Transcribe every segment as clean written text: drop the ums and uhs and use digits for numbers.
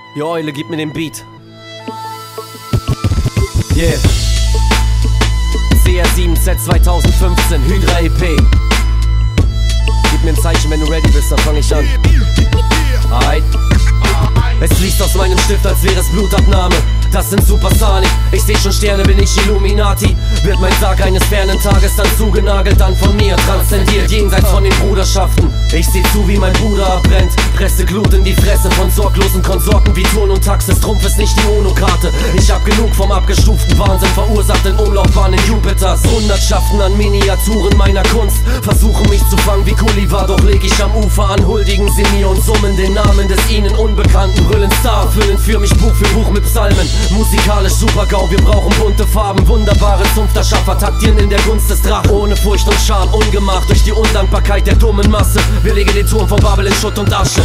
Jo Eule, gib mir den Beat. Yeah. CR7Z 2015, Hydra EP. Gib mir ein Zeichen, wenn du ready bist, dann fang ich an. Alright. Es fließt aus meinem Stift, als wäre es Blutabnahme. Das sind Supersonic, ich seh schon Sterne, bin ich Illuminati. Wird mein Tag eines fernen Tages dann zugenagelt, dann von mir transzendiert, jenseits von den Bruderschaften. Ich seh zu, wie mein Bruder abbrennt, presse Glut in die Fresse von sorglosen Konsorten wie Turn und Taxis. Trumpf ist nicht die UNO-Karte, ich hab genug vom abgestuften Wahnsinn verursacht in Umlaufbahnen Jupiters. Hundertschaften an Miniaturen meiner Kunst versuchen mich zu fangen wie Gulliver, doch leg ich am Ufer an. Huldigen sie mir und summen den Namen des ihnen Unbekannten. Brüllen Star, füllen für mich Buch für Buch mit Psalmen. Musikalisch Super-GAU, wir brauchen bunte Farben, wunderbare Zunfterschaffer, taktieren in der Gunst des Drachen. Ohne Furcht und Scham, ungemacht durch die Undankbarkeit der dummen Masse. Wir legen den Turm von Babel in Schutt und Asche.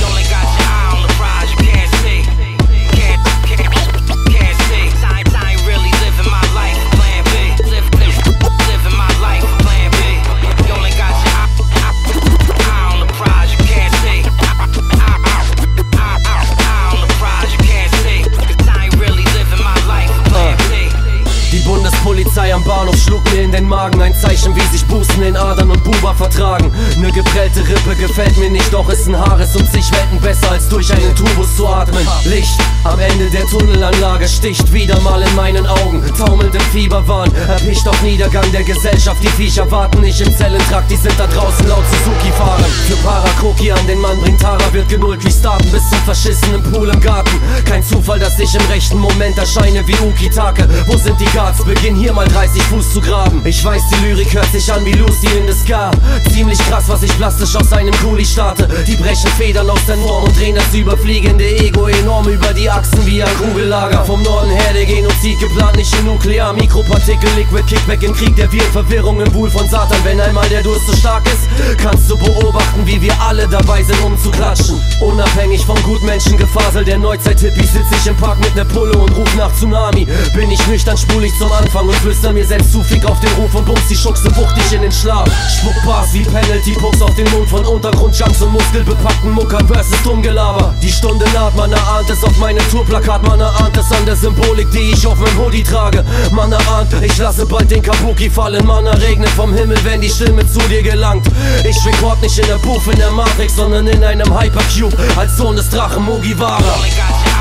Polizei am Bahnhof schlug mir in den Magen. Ein Zeichen, wie sich Bußen in Adern und Buba vertragen. Ne geprellte Rippe gefällt mir nicht, doch ist ein Haares um sich Welten besser als durch einen Tubus zu atmen. Licht am Ende der Tunnelanlage sticht wieder mal in meinen Augen. Taumelnd im Fieberwahn, erpicht auf Niedergang der Gesellschaft. Die Viecher warten nicht im Zellentrakt, die sind da draußen laut Suzuki fahren. Für Parakoki an den Mann bringt Tara, wird genullt wie Starten bis zum verschissenen Pool im Garten. Kein Zufall, dass ich im rechten Moment erscheine wie Ukitake. Wo sind die Guards? Beginn hier mal 30 Fuß zu graben. Ich weiß, die Lyrik hört sich an wie Lucy in the Scar. Ziemlich krass, was ich plastisch aus einem Kuli starte. Die brechen Federn aus der Norm und drehen das überfliegende Ego enorm über die Achsen wie ein Kugellager. Vom Norden her der Genozid geplant, nicht in Nuklear. Mikropartikel, Liquid Kickback im Krieg der Viren, Verwirrung im Buhl von Satan. Wenn einmal der Durst so stark ist, kannst du beobachten, wie wir alle dabei sind, um zu klatschen. Unabhängig vom Gutmenschengefasel der Neuzeit-Hippies sitz ich im Park mit ner Pulle und ruf nach Tsunami. Bin ich nüchtern, spul ich zum Anfang und flüster mir selbst zu, fick auf den Ruf und bums die Schuchse wuchtig in den Schlaf. Spuck Bars wie Penalty-Pucks auf den Mund von Untergrundjunks und muskelbepackten Muckern versus Dummgelaber. Die Stunde naht, man erahnt es auf meinem Tourplakat, man erahnt es an der Symbolik, die ich auf meinem Hoodie trage. Man erahnt, ich lasse bald den Kabuki fallen, man regnet vom Himmel, wenn die Stimme zu dir gelangt. Ich record nicht in der Booth in der Matrix, sondern in einem Hypercube, als Sohn des Drachen Mugiwara.